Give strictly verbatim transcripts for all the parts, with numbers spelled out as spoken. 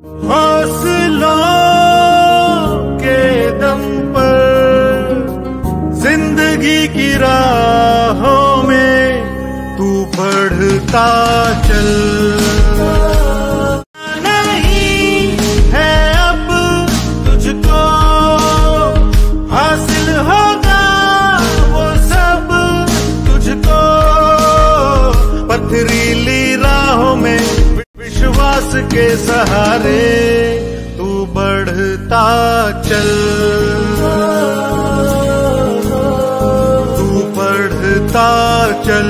हौसलों के दम पर जिंदगी की राहों में तू बढ़ता चल। नहीं है अब तुझको हासिल होगा वो सब तुझको, पथरीली राहों में विश्वास के सहारे तू बढ़ता चल, तू बढ़ता चल।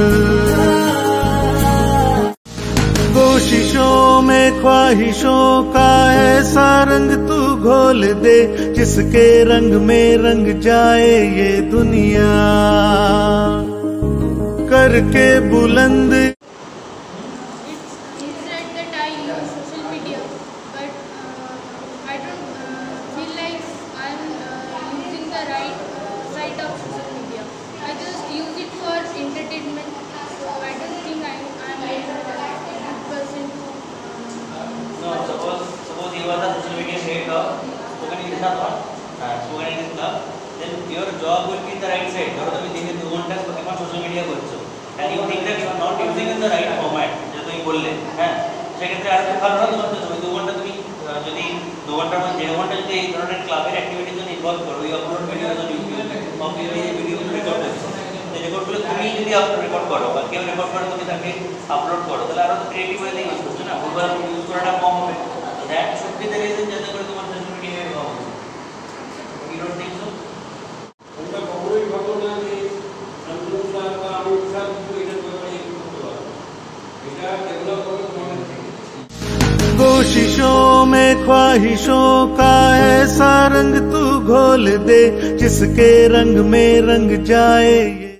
कोशिशों में ख्वाहिशों का ऐसा रंग तू घोल दे जिसके रंग में रंग जाए ये दुनिया, करके बुलंद। Then your job will be in the right side. Or you think you want to become social media also, and you think that you are not using in the right format. जो तुम बोले हैं, secondary art में खाना तो मतलब तुम्हें दो घंटा तुम्हें जो दी दो घंटा में डेढ़ घंटा जो दी इन्होंने क्लास एक्टिविटी जो इन्वॉल्व करो, ये अपलोड वीडियो जो यूट्यूब और फिर ये वीडियो को रिकॉर्ड करो, तो रिकॉर्ड करो तुम्हें जो दी आप रिकॉर्ड करो, बाकी आप रिकॉर्ड करो तुम्हें ताकि अपलोड करो, तो लारो तो क्रिएटिव वाले यूज़ करते ना, वो बार यूज़ करना कम हो, तो that should be the reason जैसे कोई तुम्हारे social media में हो, you don't think so? कोशिशों में ख्वाहिशों का ऐसा रंग तू घोल दे जिसके रंग में रंग जाए।